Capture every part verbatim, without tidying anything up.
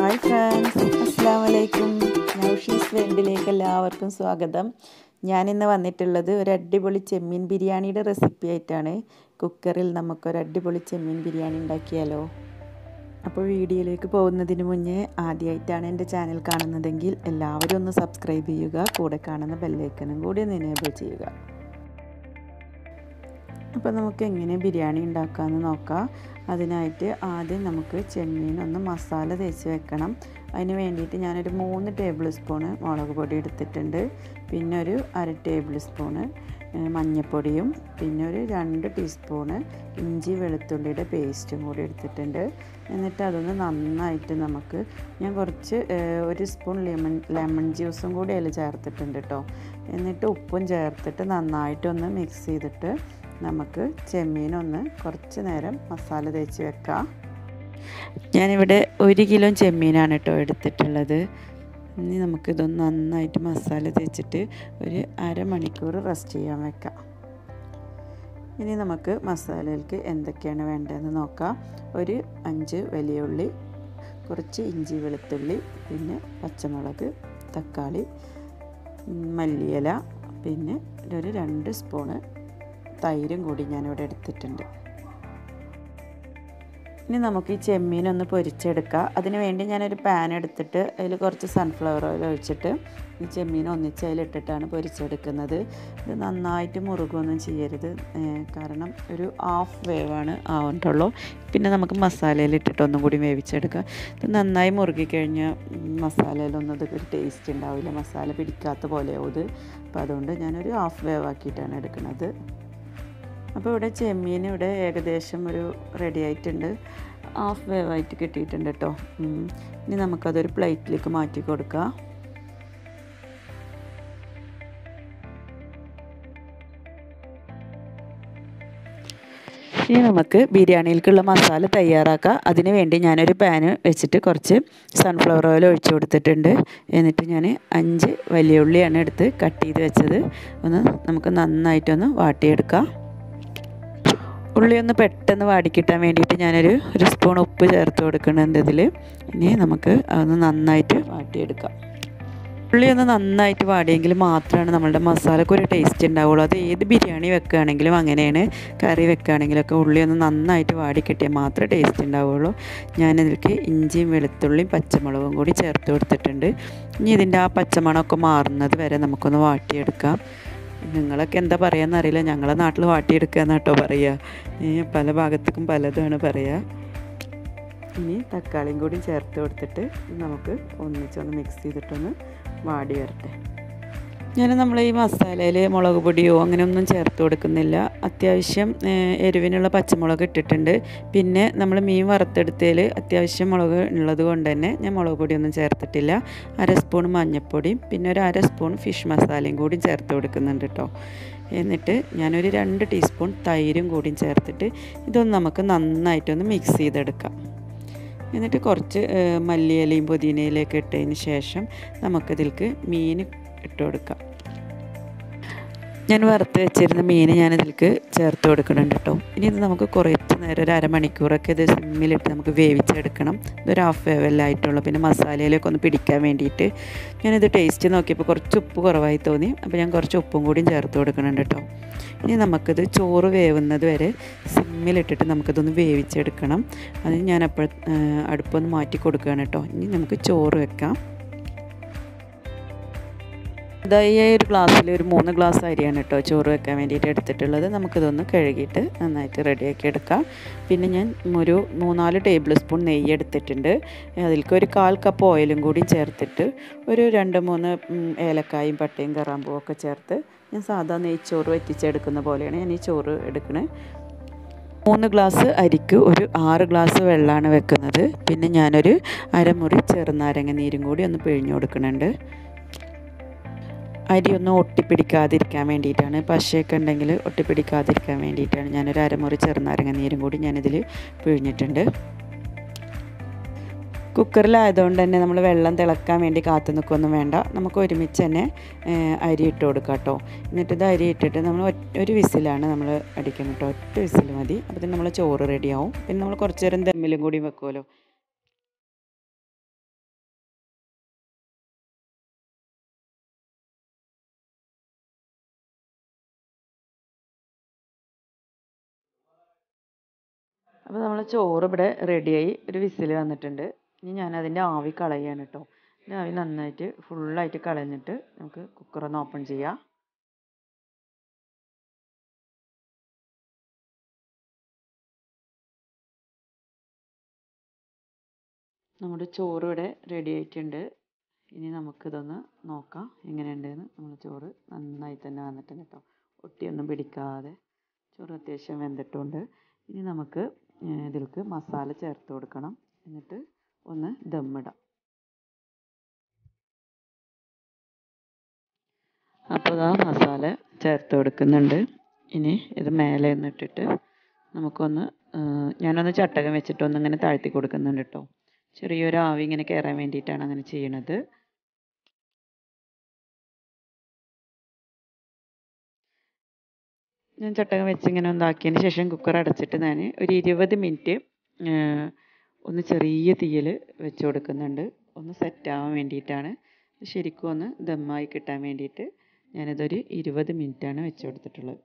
Hi friends, അസ്സലാമു അലൈക്കും. നൗഷീസ് വേൾഡിലേക്ക് എല്ലാവർക്കും സ്വാഗതം. ഞാനിന്ന് വന്നിട്ടുള്ളത് ഒരു അടിപൊളി ചെമ്മീൻ ബിരിയാണിയുടെ റെസിപ്പി ആയിട്ടാണ്. കുക്കറിൽ നമുക്കൊരു അടിപൊളി ചെമ്മീൻ ബിരിയാണി ഉണ്ടാക്കിയാലോ. അപ്പോൾ വീഡിയോയിലേക്ക് പോകുന്നതിന് മുന്നേ ആദ്യമായിട്ടാണ് എൻ്റെ ചാനൽ കാണുന്നതെങ്കിൽ എല്ലാവരും ഒന്ന് സബ്സ്ക്രൈബ് ചെയ്യുക. കൂടെ കാണുന്ന ബെല്ലൈക്കനും കൂടി ഒന്ന് എനേബിൾ ചെയ്യുക. അപ്പോൾ നമുക്ക് എങ്ങനെ ബിരിയാണി ഉണ്ടാക്കാമെന്ന് നോക്കാം. അതിനായിട്ട് ആദ്യം നമുക്ക് ചെമ്മീൻ ഒന്ന് മസാല തേച്ച് വെക്കണം. അതിന് വേണ്ടിയിട്ട് ഞാനൊരു മൂന്ന് ടേബിൾ സ്പൂണ് മുളക് പൊടി എടുത്തിട്ടുണ്ട്. പിന്നെ ഒരു അര ടേബിൾ സ്പൂണ് മഞ്ഞൾപ്പൊടിയും പിന്നെ ഒരു രണ്ട് ടീസ്പൂണ് ഇഞ്ചി വെളുത്തുള്ളിയുടെ പേസ്റ്റും കൂടി എടുത്തിട്ടുണ്ട്. എന്നിട്ട് അതൊന്ന് നന്നായിട്ട് നമുക്ക് ഞാൻ കുറച്ച് ഒരു സ്പൂൺ ലെമൺ ലെമൺ ജ്യൂസും കൂടി അതിൽ ചേർത്തിട്ടുണ്ട് കേട്ടോ. എന്നിട്ട് ഉപ്പും ചേർത്തിട്ട് നന്നായിട്ടൊന്ന് മിക്സ് ചെയ്തിട്ട് നമുക്ക് ചെമ്മീനൊന്ന് കുറച്ച് നേരം മസാല തേച്ച് വെക്കാം. ഞാനിവിടെ ഒരു കിലോ ചെമ്മീനാണ് കേട്ടോ എടുത്തിട്ടുള്ളത്. ഇനി നമുക്കിതൊന്ന് നന്നായിട്ട് മസാല തേച്ചിട്ട് ഒരു അരമണിക്കൂർ റെസ്റ്റ് ചെയ്യാൻ വെക്കാം. ഇനി നമുക്ക് മസാലയിലേക്ക് എന്തൊക്കെയാണ് വേണ്ടതെന്ന് നോക്കാം. ഒരു അഞ്ച് വലിയ ഉള്ളി, കുറച്ച് ഇഞ്ചി വെളുത്തുള്ളി, പിന്നെ പച്ചമുളക്, തക്കാളി, മല്ലിയില, പിന്നെ ഒരു രണ്ട് സ്പൂണ് തൈരും കൂടി ഞാനിവിടെ എടുത്തിട്ടുണ്ട്. ഇനി നമുക്ക് ഈ ചെമ്മീനൊന്ന് പൊരിച്ചെടുക്കാം. അതിന് വേണ്ടി ഞാനൊരു പാൻ എടുത്തിട്ട് അതിൽ കുറച്ച് സൺഫ്ലവർ ഓയിൽ ഒഴിച്ചിട്ട് ഈ ചെമ്മീൻ ഒന്നിച്ച് അതിലിട്ടിട്ടാണ് പൊരിച്ചെടുക്കുന്നത്. ഇത് നന്നായിട്ട് മുറുകൊന്നും ചെയ്യരുത്, കാരണം ഒരു ഹാഫ് വേവാണ് ആവണ്ടുള്ളൂ. പിന്നെ നമുക്ക് മസാലയിൽ ഇട്ടിട്ട് ഒന്നും കൂടി വേവിച്ചെടുക്കാം. ഇത് നന്നായി മുറുകി കഴിഞ്ഞാൽ മസാലയിലൊന്നും ഇത് ഒരു ടേസ്റ്റ് ഉണ്ടാവില്ല, മസാല പിടിക്കാത്ത പോലെയാവും ഇത്. അപ്പോൾ അതുകൊണ്ട് ഞാനൊരു ഹാഫ് വേവ് ആക്കിയിട്ടാണ് എടുക്കുന്നത്. അപ്പോൾ ഇവിടെ ചെമ്മീൻ ഇവിടെ ഏകദേശം ഒരു റെഡി ആയിട്ടുണ്ട്, ഹാഫ് വേവായിട്ട് കിട്ടിയിട്ടുണ്ട് കേട്ടോ. ഇനി നമുക്കതൊരു പ്ലേറ്റിലേക്ക് മാറ്റി കൊടുക്കാം. ഇനി നമുക്ക് ബിരിയാണിയിലേക്കുള്ള മസാല തയ്യാറാക്കാം. അതിന് വേണ്ടി ഞാനൊരു പാന് വെച്ചിട്ട് കുറച്ച് സൺഫ്ലവർ ഓയിൽ ഒഴിച്ചു കൊടുത്തിട്ടുണ്ട്. എന്നിട്ട് ഞാൻ അഞ്ച് വലിയ ഉള്ളിയാണ് എടുത്ത് കട്ട് ചെയ്ത് വെച്ചത്. ഒന്ന് നമുക്ക് നന്നായിട്ടൊന്ന് വാട്ടിയെടുക്കാം. ഉള്ളി ഒന്ന് പെട്ടെന്ന് വാടിക്കിട്ടാൻ വേണ്ടിയിട്ട് ഞാനൊരു ഒരു സ്പൂൺ ഉപ്പ് ചേർത്ത് കൊടുക്കുന്നുണ്ട് ഇതിൽ. ഇനി നമുക്ക് അതൊന്ന് നന്നായിട്ട് വാട്ടിയെടുക്കാം. ഉള്ളി ഒന്ന് നന്നായിട്ട് വാടിയെങ്കിൽ മാത്രമാണ് നമ്മളുടെ മസാലയ്ക്ക് ഒരു ടേസ്റ്റ് ഉണ്ടാവുള്ളൂ. അത് ഏത് ബിരിയാണി വെക്കുകയാണെങ്കിലും അങ്ങനെയാണ്, കറി വെക്കുകയാണെങ്കിലൊക്കെ ഉള്ളി ഒന്ന് നന്നായിട്ട് വാടിക്കിട്ടിയാൽ മാത്രമേ ടേസ്റ്റ് ഉണ്ടാവുള്ളൂ. ഞാനിതിലേക്ക് ഇഞ്ചിയും വെളുത്തുള്ളിയും പച്ചമുളകും കൂടി ചേർത്ത് കൊടുത്തിട്ടുണ്ട്. ഇനി ഇതിൻ്റെ ആ പച്ചമണമൊക്കെ മാറുന്നത് വരെ നമുക്കൊന്ന് വാട്ടിയെടുക്കാം. നിങ്ങളൊക്കെ എന്താ പറയുകയെന്നറിയില്ല, ഞങ്ങളെ നാട്ടിൽ വാട്ടിയെടുക്കുക എന്നാട്ടോ പറയുക. പല ഭാഗത്തേക്കും പലതാണ് പറയുക. ഇനി തക്കാളിയും കൂടി ചേർത്ത് കൊടുത്തിട്ട് നമുക്ക് ഒന്നിച്ചൊന്ന് മിക്സ് ചെയ്തിട്ടൊന്ന് വാടി വരട്ടെ. ഞാൻ നമ്മൾ ഈ മസാലയിൽ മുളക് പൊടിയോ അങ്ങനെയൊന്നും ചേർത്ത് കൊടുക്കുന്നില്ല. അത്യാവശ്യം എരിവിനുള്ള പച്ചമുളക് ഇട്ടിട്ടുണ്ട്. പിന്നെ നമ്മൾ മീൻ വറുത്തെടുത്തതിൽ അത്യാവശ്യം മുളക് ഉള്ളത് കൊണ്ട് തന്നെ ഞാൻ മുളക് പൊടിയൊന്നും ചേർത്തിട്ടില്ല. അര സ്പൂൺ മഞ്ഞൾപ്പൊടിയും പിന്നെ ഒരു അര സ്പൂൺ ഫിഷ് മസാലയും കൂടി ചേർത്ത് കൊടുക്കുന്നുണ്ട് കേട്ടോ. എന്നിട്ട് ഞാനൊരു രണ്ട് ടീസ്പൂൺ തൈരും കൂടി ചേർത്തിട്ട് ഇതൊന്ന് നമുക്ക് നന്നായിട്ടൊന്ന് മിക്സ് ചെയ്തെടുക്കാം. എന്നിട്ട് കുറച്ച് മല്ലിയിലയും പുതിനയിലയൊക്കെ ഇട്ടതിന് ശേഷം നമുക്കിതിലേക്ക് മീൻ ഇട്ട് കൊടുക്കാം. ഞാൻ വറുത്ത് വെച്ചിരുന്ന മീൻ ഞാനിതിലേക്ക് ചേർത്ത് കൊടുക്കുന്നുണ്ട് കേട്ടോ. ഇനി ഇത് നമുക്ക് കുറച്ച് നേരം ഒരു അരമണിക്കൂറൊക്കെ ഇത് സിമ്മിലിട്ട് നമുക്ക് വേവിച്ചെടുക്കണം. ഇതൊരു ഹാഫ് വേവല്ലായിട്ടുള്ളൂ. പിന്നെ മസാലയിലൊക്കെ ഒന്ന് പിടിക്കാൻ വേണ്ടിയിട്ട് ഞാനിത് ടേസ്റ്റ് നോക്കിയപ്പോൾ കുറച്ച് ഉപ്പ് കുറവായി തോന്നി. അപ്പോൾ ഞാൻ കുറച്ച് ഉപ്പും കൂടിയും ചേർത്ത് കൊടുക്കുന്നുണ്ട് കേട്ടോ. ഇനി നമുക്കിത് ചോറ് വേവുന്നത് വരെ സിമ്മിലിട്ടിട്ട് നമുക്കിതൊന്ന് വേവിച്ചെടുക്കണം. അതിന് ഞാനപ്പോൾ അടുപ്പൊന്ന് മാറ്റി കൊടുക്കുകയാണ് കേട്ടോ. ഇനി നമുക്ക് ചോറ് വെക്കാം. ഇതായി ഒരു ഗ്ലാസ്സിൽ ഒരു മൂന്ന് ഗ്ലാസ് അരിയാണ് കേട്ടോ ചോറ് വെക്കാൻ വേണ്ടിയിട്ട് എടുത്തിട്ടുള്ളത്. നമുക്കിതൊന്ന് കഴുകിയിട്ട് നന്നായിട്ട് റെഡിയാക്കി എടുക്കാം. പിന്നെ ഞാൻ ഒരു മൂന്നാല് ടേബിൾ സ്പൂൺ നെയ്യ് എടുത്തിട്ടുണ്ട്. അതിലേക്ക് ഒരു കാൽ കപ്പ് ഓയിലും കൂടി ചേർത്തിട്ട് ഒരു രണ്ട് മൂന്ന് ഏലക്കായും പട്ടയും കറാമ്പും ഒക്കെ ചേർത്ത് ഞാൻ സാധാ നെയ്ച്ചോറ് വറ്റിച്ചെടുക്കുന്ന പോലെയാണ് ഞാൻ ഈ ചോറ് എടുക്കുന്നത്. മൂന്ന് ഗ്ലാസ് അരിക്ക് ഒരു ആറ് ഗ്ലാസ് വെള്ളമാണ് വെക്കുന്നത്. പിന്നെ ഞാനൊരു അരമുറി ചെറുനാരങ്ങ നീരും കൂടി ഒന്ന് പിഴിഞ്ഞു കൊടുക്കുന്നുണ്ട്. അരി ഒന്ന് ഒട്ടിപ്പിടിക്കാതിരിക്കാൻ വേണ്ടിയിട്ടാണ്, പശയൊക്കെ ഉണ്ടെങ്കിൽ ഒട്ടിപ്പിടിക്കാതിരിക്കാൻ വേണ്ടിയിട്ടാണ് ഞാനൊരു അരമുറി ചെറുനാരങ്ങ നീരും കൂടി ഞാനിതിൽ പിഴിഞ്ഞിട്ടുണ്ട്. കുക്കറിലായതുകൊണ്ട് തന്നെ നമ്മൾ വെള്ളം തിളക്കാൻ വേണ്ടി കാത്തു നിൽക്കുകയൊന്നും വേണ്ട. നമുക്ക് ഒരുമിച്ച് തന്നെ അരി ഇട്ട് കൊടുക്കാം കേട്ടോ. എന്നിട്ട് ഇത് അരി ഇട്ടിട്ട് നമ്മൾ ഒരു വിസിലാണ് നമ്മൾ അടിക്കുന്നത് കേട്ടോ. ഒറ്റ വിസിൽ മതി. അപ്പോൾ തന്നെ നമ്മൾ ചോറ് റെഡിയാവും. പിന്നെ നമ്മൾ കുറച്ച് നേരം ദമ്മിലും കൂടി വെക്കുമല്ലോ. അപ്പോൾ നമ്മൾ ചോറ് ഇവിടെ റെഡിയായി ഒരു വിസിൽ വന്നിട്ടുണ്ട്. ഇനി ഞാനതിൻ്റെ ആവി കളയാണ് കേട്ടോ. ഇതിൻ്റെ ആവി നന്നായിട്ട് ഫുള്ളായിട്ട് കളഞ്ഞിട്ട് നമുക്ക് കുക്കറൊന്ന് ഓപ്പൺ ചെയ്യാം. നമ്മുടെ ചോറ് ഇവിടെ റെഡി ആയിട്ടുണ്ട്. ഇനി നമുക്കിതൊന്ന് നോക്കാം എങ്ങനെയുണ്ടെന്ന്. നമ്മൾ ചോറ് നന്നായി തന്നെ വന്നിട്ടുണ്ട് കേട്ടോ. ഒട്ടിയൊന്നും പിടിക്കാതെ ചോറ് അത്യാവശ്യം വെന്തിട്ടുണ്ട്. ഇനി നമുക്ക് ഇതിലേക്ക് മസാല ചേർത്ത് കൊടുക്കണം. എന്നിട്ട് ഒന്ന് ദമ്മിടാം. അപ്പോൾ ഇതാ മസാല ചേർത്ത് കൊടുക്കുന്നുണ്ട്. ഇനി ഇത് മേലെ നിന്നിട്ടിട്ട് നമുക്കൊന്ന് ഞാനൊന്ന് ചട്ടകം വെച്ചിട്ട് ഒന്ന് ഇങ്ങനെ താഴ്ത്തി കൊടുക്കുന്നുണ്ട് കേട്ടോ. ചെറിയൊരു ആവി ഇങ്ങനെ കയറാൻ വേണ്ടിയിട്ടാണ് അങ്ങനെ ചെയ്യണത്. ഞാൻ ചട്ടകം വെച്ച് ഇങ്ങനെ ഒന്നാക്കിയതിന് ശേഷം കുക്കർ അടച്ചിട്ട് ഞാൻ ഒരു ഇരുപത് മിനിറ്റ് ഒന്ന് ചെറിയ തീയിൽ വെച്ച് കൊടുക്കുന്നുണ്ട്. ഒന്ന് സെറ്റാവാൻ വേണ്ടിയിട്ടാണ്. ശരിക്കും ഒന്ന് ദമ്മായി കിട്ടാൻ വേണ്ടിയിട്ട് ഞാനിതൊരു ഇരുപത് മിനിറ്റാണ് വെച്ച് കൊടുത്തിട്ടുള്ളത്.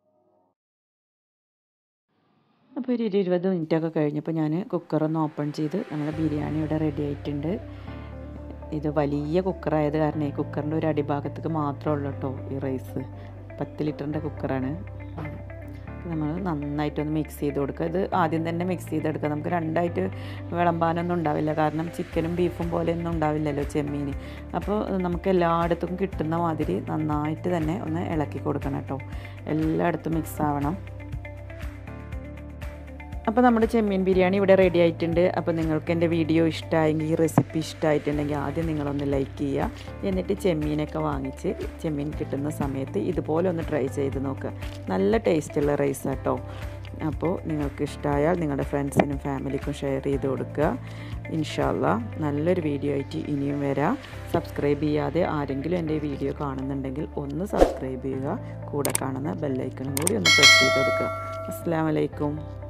അപ്പോൾ ഒരു ഇരുപത് മിനിറ്റൊക്കെ കഴിഞ്ഞപ്പോൾ ഞാൻ കുക്കറൊന്ന് ഓപ്പൺ ചെയ്ത് നമ്മുടെ ബിരിയാണി ഇവിടെ റെഡി ആയിട്ടുണ്ട്. ഇത് വലിയ കുക്കറായത് കാരണം ഈ കുക്കറിൻ്റെ ഒരു അടിഭാഗത്തേക്ക് മാത്രമേ ഉള്ളൂ കേട്ടോ ഈ റൈസ്. പത്ത് ലിറ്ററിൻ്റെ കുക്കറാണ്. നമ്മൾ നന്നായിട്ടൊന്ന് മിക്സ് ചെയ്ത് കൊടുക്കുക. ഇത് ആദ്യം തന്നെ മിക്സ് ചെയ്തെടുക്കുക. നമുക്ക് രണ്ടായിട്ട് വിളമ്പാനൊന്നും ഉണ്ടാവില്ല. കാരണം ചിക്കനും ബീഫും പോലെയൊന്നും ഉണ്ടാവില്ലല്ലോ ചെമ്മീൻ. അപ്പോൾ നമുക്ക് എല്ലായിടത്തും കിട്ടുന്ന മാതിരി നന്നായിട്ട് തന്നെ ഒന്ന് ഇളക്കി കൊടുക്കണം കേട്ടോ. എല്ലായിടത്തും മിക്സ് ആവണം. അപ്പോൾ നമ്മുടെ ചെമ്മീൻ ബിരിയാണി ഇവിടെ റെഡി ആയിട്ടുണ്ട്. അപ്പോൾ നിങ്ങൾക്ക് എൻ്റെ വീഡിയോ ഇഷ്ടമായെങ്കിൽ ഈ റെസിപ്പി ഇഷ്ടമായിട്ടുണ്ടെങ്കിൽ ആദ്യം നിങ്ങളൊന്ന് ലൈക്ക് ചെയ്യുക. എന്നിട്ട് ചെമ്മീനൊക്കെ വാങ്ങിച്ച് ചെമ്മീൻ കിട്ടുന്ന സമയത്ത് ഇതുപോലെ ഒന്ന് ട്രൈ ചെയ്ത് നോക്കുക. നല്ല ടേസ്റ്റുള്ള റൈസ് കേട്ടോ. അപ്പോൾ നിങ്ങൾക്ക് ഇഷ്ടമായാൽ നിങ്ങളുടെ ഫ്രണ്ട്സിനും ഫാമിലിക്കും ഷെയർ ചെയ്ത് കൊടുക്കുക. ഇൻഷാ അല്ലാഹ് നല്ലൊരു വീഡിയോ ആയിട്ട് ഇനിയും വരാം. സബ്സ്ക്രൈബ് ചെയ്യാതെ ആരെങ്കിലും എൻ്റെ വീഡിയോ കാണുന്നുണ്ടെങ്കിൽ ഒന്ന് സബ്സ്ക്രൈബ് ചെയ്യുക. കൂടെ കാണുന്ന ബെല്ലൈക്കണും കൂടി ഒന്ന് പ്രസ് ചെയ്ത് കൊടുക്കുക. അസ്സലാമു അലൈക്കും.